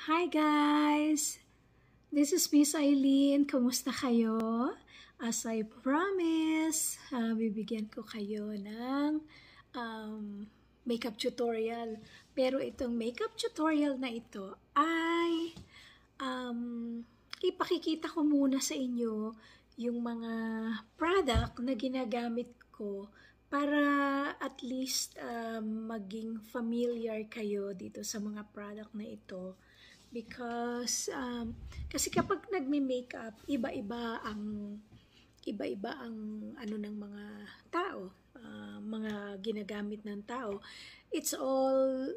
Hi guys! This is Miss Eileen. Kumusta kayo? As I promise, bibigyan ko kayo ng makeup tutorial. Pero itong makeup tutorial na ito ay ipakikita ko muna sa inyo yung mga product na ginagamit ko para at least maging familiar kayo dito sa mga product na ito. Because kasi kapag nagme-makeup, iba-iba ang ano ng mga tao, mga ginagamit ng tao. It's all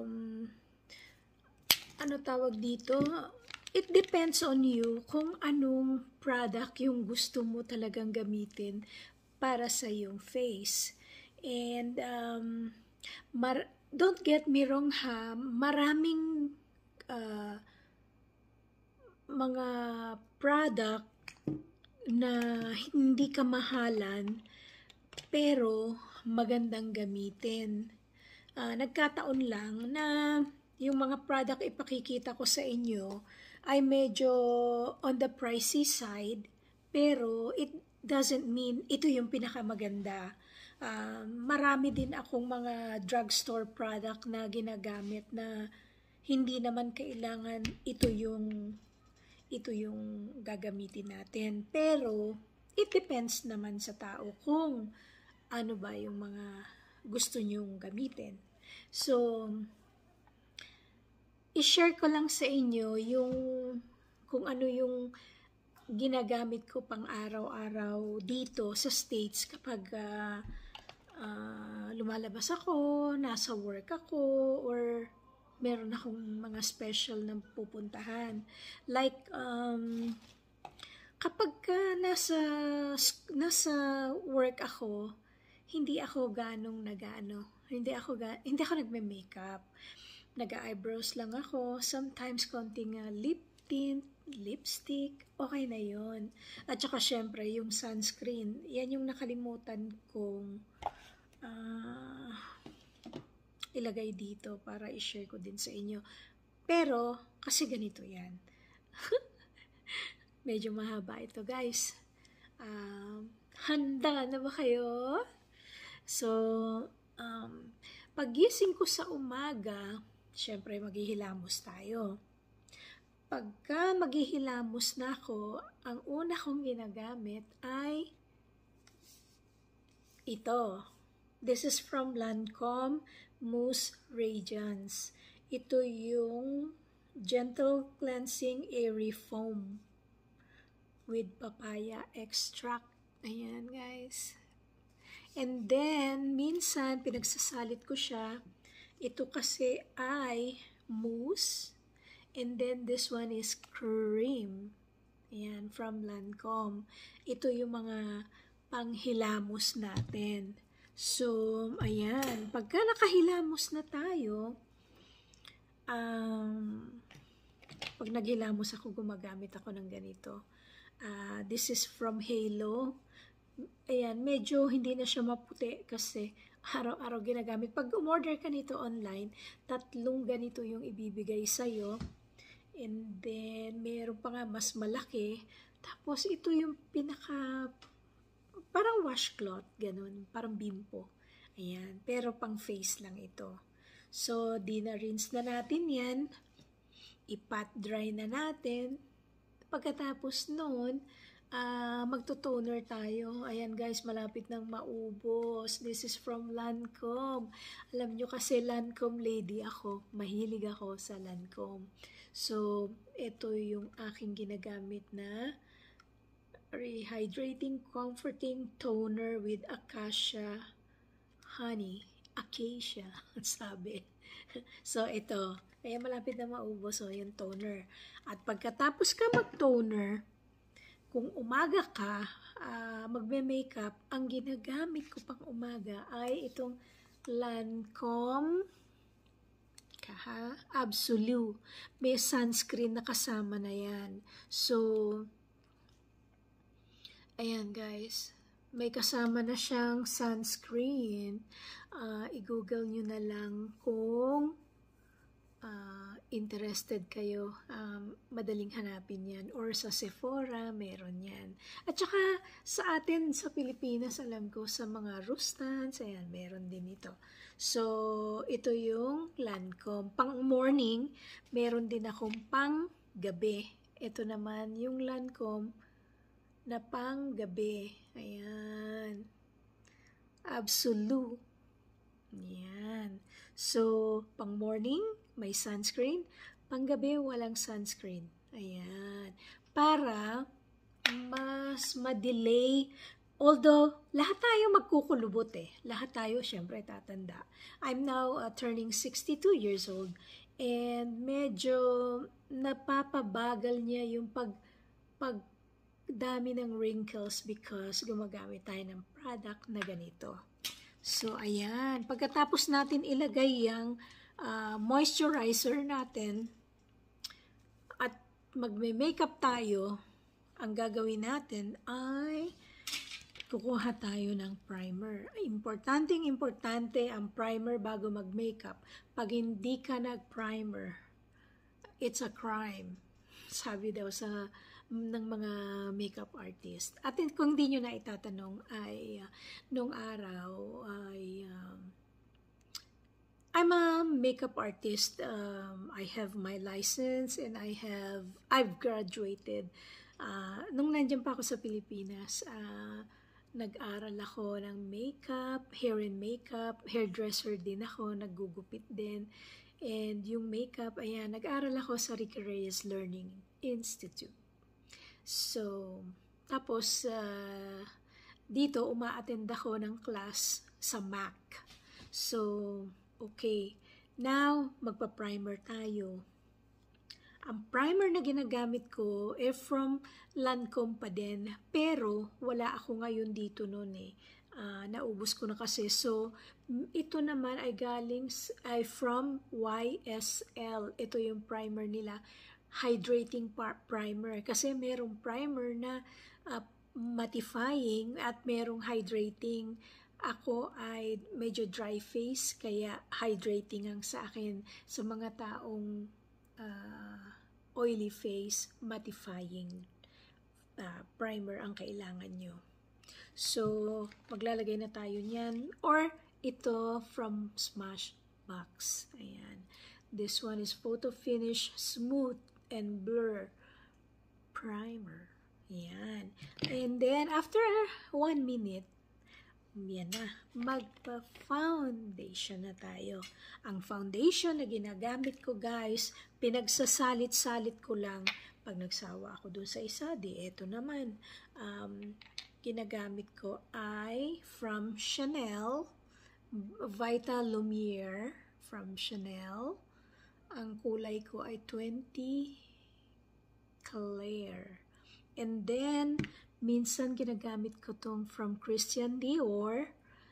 ano tawag dito? It depends on you kung anong product yung gusto mo talagang gamitin para sa iyong face. And don't get me wrong ha, maraming mga product na hindi kamahalan pero magandang gamitin. Nagkataon lang na yung mga product ipakikita ko sa inyo ay medyo on the pricey side, pero it doesn't mean ito yung pinakamaganda. Marami din akong mga drugstore product na ginagamit na hindi naman kailangan ito yung gagamitin natin. Pero it depends naman sa tao kung ano ba yung mga gusto nyong gamitin. So, i-share ko lang sa inyo yung kung ano yung ginagamit ko pang araw-araw dito sa States kapag lumalabas ako, nasa work ako, or meron akong mga special na pupuntahan. Like, kapag nasa work ako, hindi ako hindi ako nagme-makeup. Nag-eyebrows lang ako, sometimes konting lip tint, lipstick, okay na yon. At saka syempre, yung sunscreen, yan yung nakalimutan kong ilagay dito para i-share ko din sa inyo. Pero, kasi ganito yan. Medyo mahaba ito, guys. Handa na ba kayo? So, paggising ko sa umaga, syempre maghihilamos tayo. Pagka maghihilamos na ako, ang una kong ginagamit ay ito. This is from Lancome Mousse Radiance. Ito yung Gentle Cleansing Airy Foam with papaya extract. Ayan, guys. And then, minsan, pinagsasalit ko siya. Ito kasi ay mousse. And then, this one is cream. Ayan, from Lancome. Ito yung mga panghilamos natin. So, ayan. Pagka nakahilamos na tayo, pag naghilamos ako, gumagamit ako ng ganito. This is from Halo. Ayan, medyo hindi na siya maputi kasi araw-araw ginagamit. Pag umorder ka nito online, 3 ganito yung ibibigay sa'yo. And then, meron pa nga mas malaki. Tapos, ito yung parang washcloth, ganun. Parang bimpo. Ayan, pero pang face lang ito. So, rinse na natin yan. I-pat dry na natin. Pagkatapos noon, magto-toner tayo. Ayan guys, malapit nang maubos. This is from Lancome. Alam nyo kasi Lancome lady ako. Mahilig ako sa Lancome. So, ito yung aking ginagamit na rehydrating, comforting toner with acacia honey. Acacia, sabi. So, ito. Kaya malapit na maubos. So, yung toner. At pagkatapos ka mag-toner, kung umaga ka, magme-makeup, ang ginagamit ko pang umaga ay itong Lancome Absolute. May sunscreen na kasama na yan. So, ayan guys. May kasama na siyang sunscreen. I-google nyo na lang kung interested kayo, madaling hanapin yan. Or sa Sephora, meron yan. At saka sa atin, sa Pilipinas, alam ko, sa mga Rustans, ayan, meron din ito. So, ito yung Lancome. Pang morning, meron din akong pang gabi. Ito naman yung Lancome na pang gabi. Ayan. Absolute. Ayan. So, pang morning, may sunscreen. Panggabi, walang sunscreen. Ayan. Para mas ma-delay. Although, lahat tayo magkukulubot eh. Lahat tayo, syempre, tatanda. I'm now turning 62 years old. And medyo napapabagal niya yung pagdami ng wrinkles because gumagamit tayo ng product na ganito. So, ayan. Pagkatapos natin ilagay yung moisturizer natin at magme-makeup tayo, ang gagawin natin ay kukuha tayo ng primer. Importante ang primer bago mag-makeup. Pag hindi ka nag-primer, it's a crime. Sabi daw ng mga makeup artist. At kung di nyo na itatanong ay nung araw ay I'm a makeup artist. I have my license and I've graduated. Nung nandiyan pa ako sa Pilipinas, nag-aral ako ng makeup, hair and makeup, hairdresser din ako, naggugupit din. And yung makeup, ayan, nag-aral ako sa Ricky Reyes Learning Institute. So, tapos dito uma-attend ako ng class sa MAC. So, okay. Now, magpa-primer tayo. Ang primer na ginagamit ko from Lancome pa din, pero wala ako ngayon dito noon eh. Naubos ko na kasi. So, ito naman ay galing from YSL. Ito yung primer nila. Hydrating primer. Kasi merong primer na mattifying at merong hydrating. Ako ay medyo dry face, kaya hydrating ang sa akin. Sa mga taong oily face, mattifying primer ang kailangan nyo. So, maglalagay na tayo niyan. Or, ito from Smashbox. Ayan. This one is Photo Finish Smooth and Blur Primer. Ayan. And then, after 1 minute, yan na, magpa-foundation na tayo. Ang foundation na ginagamit ko, guys, pinagsasalit-salit ko lang. Pag nagsawa ako dun sa isa, di eto naman. Ginagamit ko ay from Chanel, Vita Lumiere from Chanel. Ang kulay ko ay 20 Clear. And then, minsan ginagamit ko tong from Christian Dior,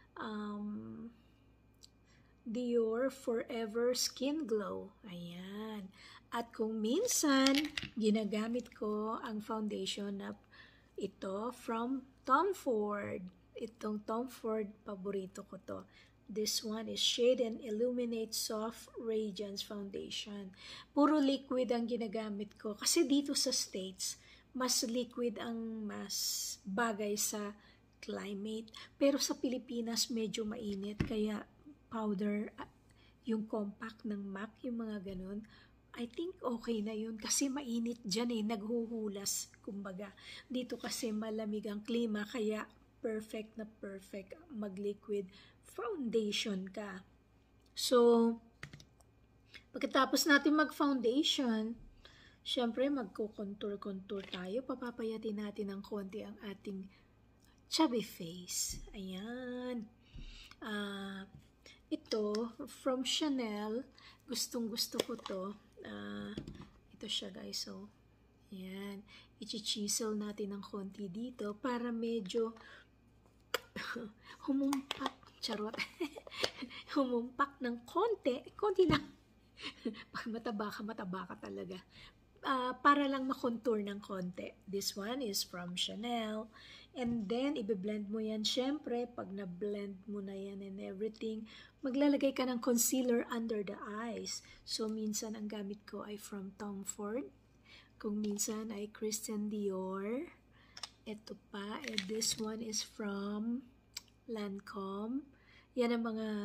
Dior Forever Skin Glow. Ayan. At kung minsan, ginagamit ko ang foundation na ito from Tom Ford. Itong Tom Ford, paborito ko to. This one is Shade and Illuminate Soft Radiance Foundation. Puro liquid ang ginagamit ko. Kasi dito sa States, mas liquid ang mas bagay sa climate. Pero sa Pilipinas, medyo mainit. Kaya powder, yung compact ng MAC, yung mga ganun, I think okay na yun. Kasi mainit dyan eh, naghuhulas, kumbaga. Dito kasi malamig ang klima, kaya perfect na perfect mag-liquid foundation ka. So, pagkatapos natin mag-foundation, syempre, magko-contour-contour tayo. Papapayatin natin ng konti ang ating chubby face. Ayan. Ito, from Chanel. Gustong-gusto ko to. Ito siya, guys. So, ayan. I-chisel natin ng konti dito para medyo humumpak. Charot. Humumpak ng konti. Konti lang. Pag mataba ka talaga. para lang makontour ng konti. This one is from Chanel. And then, i-blend mo yan. Syempre, pag na-blend mo na yan and everything, maglalagay ka ng concealer under the eyes. So, minsan ang gamit ko ay from Tom Ford. Kung minsan ay Christian Dior. Ito pa, and this one is from Lancome. Yan ang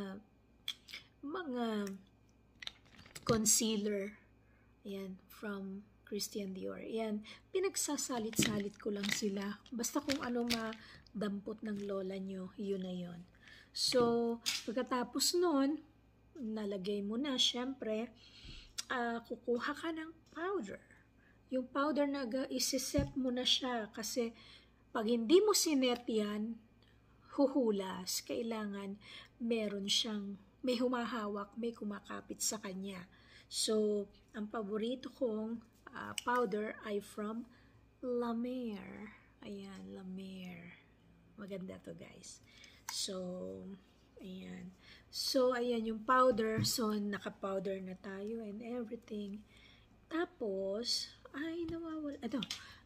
mga concealer. Ayan, from Christian Dior. Ayan, pinagsasalit-salit ko lang sila. Basta kung ano madampot ng lola nyo, yun na yun. So, pagkatapos nun, nalagay mo na, syempre, kukuha ka ng powder. Yung powder na isiset mo na siya kasi pag hindi mo sinet yan, huhulas. Kailangan may humahawak, may kumakapit sa kanya. So, ang paborito kong powder ay from La Mer. Ayan, La Mer. Maganda to, guys. So, ayan. So, ayan yung powder. So, naka-powder na tayo and everything. Tapos, ay, nawawala. Ito,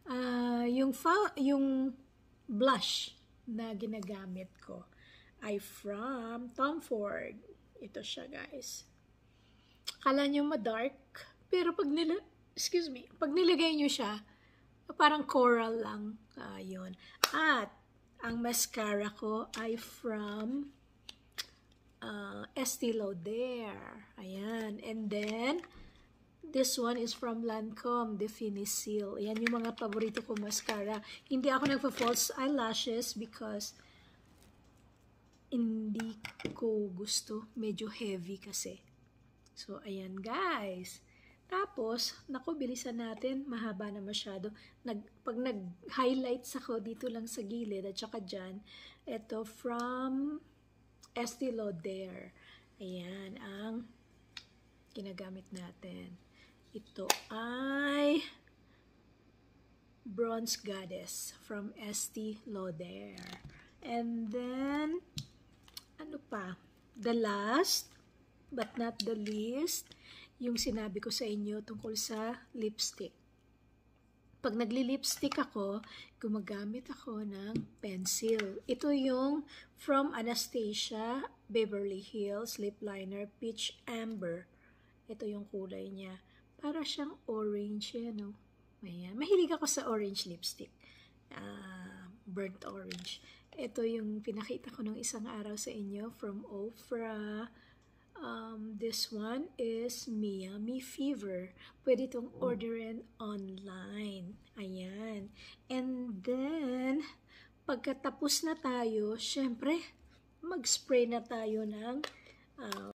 yung blush na ginagamit ko ay from Tom Ford. Ito siya, guys. Kala nyo ma-dark, pero pag nilagay nyo siya, parang coral lang. Yun. At, ang mascara ko ay from Estee Lauder. Ayan. And then, this one is from Lancome, Definisil. Ayan yung mga paborito ko mascara. Hindi ako nagpa-false eyelashes because hindi ko gusto. Medyo heavy kasi. So, ayan guys. Tapos, naku, bilisan natin. Mahaba na masyado. Pag nag-highlights ako dito lang sa gilid at saka dyan, ito from Estee Lauder. Ayan, ang ginagamit natin. Ito ay Bronze Goddess from Estee Lauder. And then, ano pa? The last, but not the least, yung sinabi ko sa inyo tungkol sa lipstick. Pag nagli-lipstick ako, gumagamit ako ng pencil. Ito yung from Anastasia Beverly Hills Lip Liner Peach Amber. Ito yung kulay niya. Para siyang orange yan, no? Ayan. Mahilig ako sa orange lipstick. Burnt orange. Ito yung pinakita ko nung isang araw sa inyo from Ofra. This one is Miami Fever. Pwede itong orderin online. Ayan. And then, pagkatapos na tayo, syempre, mag-spray na tayo ng